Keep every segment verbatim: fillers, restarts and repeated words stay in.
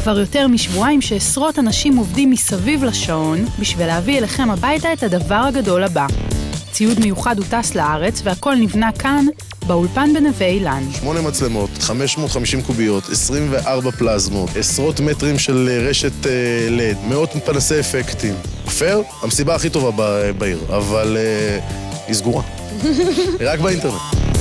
כבר יותר משבועיים שעשרות אנשים עובדים מסביב לשעון בשביל להביא אליכם הביתה את הדבר הגדול הבא. ציוד מיוחד הוא טס לארץ והכל נבנה כאן, באולפן בנווה אילן. שמונה מצלמות, חמש מאות וחמישים קוביות, עשרים וארבע פלזמות, עשרות מטרים של רשת לד, מאות פנסי אפקטים. פייר, המסיבה הכי טובה בעיר, אבל היא סגורה. רק באינטרנט.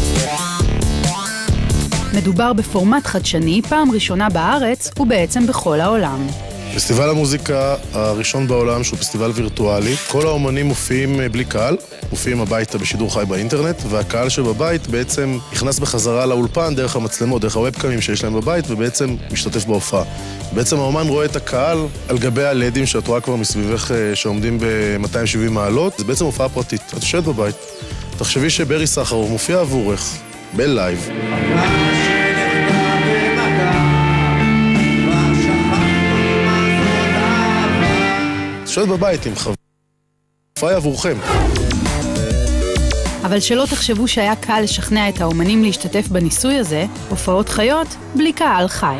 מדובר בפורמט חדשני, פעם ראשונה בארץ ובעצם בכל העולם. פסטיבל המוזיקה הראשון בעולם שהוא פסטיבל וירטואלי. כל האומנים מופיעים בלי קהל, מופיעים הביתה בשידור חי באינטרנט, והקהל שבבית בעצם נכנס בחזרה לאולפן דרך המצלמות, דרך הוובקאמים שיש להם בבית, ובעצם משתתף בהופעה. בעצם האומן רואה את הקהל על גבי הלדים שאת רואה כבר מסביבך שעומדים ב-מאתיים ושבעים מעלות. זה בעצם הופעה פרטית. את יושבת בבית. תחשבי שברי סחרוף מופיע עבורך בלייב. שואלת בבית עם חוויה עבורכם. אבל שלא תחשבו שהיה קל לשכנע את האומנים להשתתף בניסוי הזה, הופעות חיות בלי קהל חי.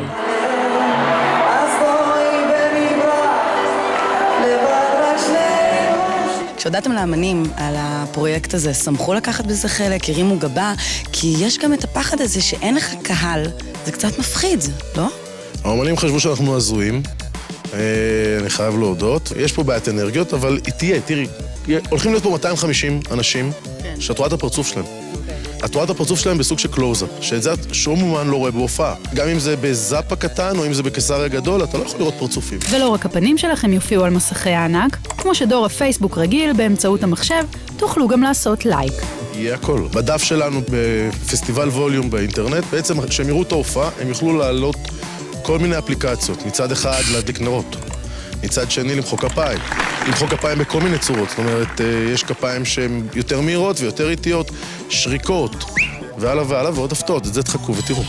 כשהודעתם לאמנים על הפרויקט הזה, שמחו לקחת בזה חלק, הרימו גבה, כי יש גם את הפחד הזה שאין לך קהל, זה קצת מפחיד, לא? האמנים חשבו שאנחנו הזויים, אני חייב להודות. יש פה בעיית אנרגיות, אבל היא תהיה, תראי, הולכים להיות פה מאתיים וחמישים אנשים שאת רואה את הפרצוף שלהם. את רואה את הפרצוף שלהם בסוג של קלוז-אפ, שאת זה שום אומן לא רואה בהופעה. גם אם זה בזאפ הקטן או אם זה בקיסר הגדול, אתה לא יכול לראות פרצופים. ולא רק הפנים שלכם יופיעו על מסכי הענק, כמו שדור הפייסבוק רגיל באמצעות המחשב, תוכלו גם לעשות לייק. יהיה הכל. בדף שלנו בפסטיבל ווליום באינטרנט, בעצם כשהם יראו את ההופעה, הם יוכלו לעלות כל מיני אפליקציות. מצד אחד להדליק נרות, מצד שני למחוא כפיים. למחוא כפיים בכל מיני צורות. זאת אומרת, יש כפיים שהן יותר מהירות ויותר איטיות, שריקות, והלאה והלאה ועוד הפתעות. את זה תחכו ותראו.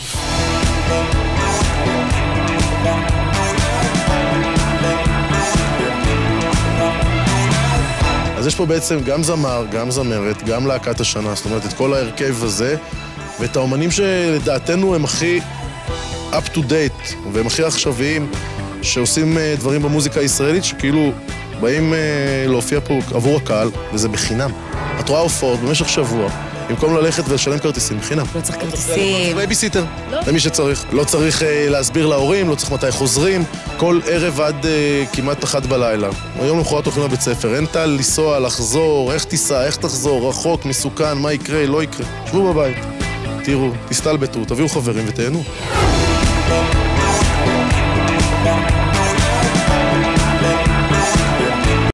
אז יש פה בעצם גם זמר, גם זמרת, גם להקת השנה. זאת אומרת, את כל ההרכב הזה, ואת האומנים שלדעתנו הם הכי up to date, והם הכי עכשוויים, שעושים דברים במוזיקה הישראלית, שכאילו באים להופיע פה עבור הקהל, וזה בחינם. את רואה הופעות במשך שבוע, במקום ללכת ולשלם כרטיסים, בחינם. לא צריך כרטיסים. בייביסיטר, למי שצריך. לא צריך להסביר להורים, לא צריך מתי חוזרים, כל ערב עד כמעט אחת בלילה. היום למחרת הולכים לבית ספר, אין טל לנסוע, לחזור, איך תיסע, איך תחזור, רחוק, מסוכן, מה יקרה, לא יקרה. שבו בבית, תראו, תסתלבטו, תביאו חברים ותהנו.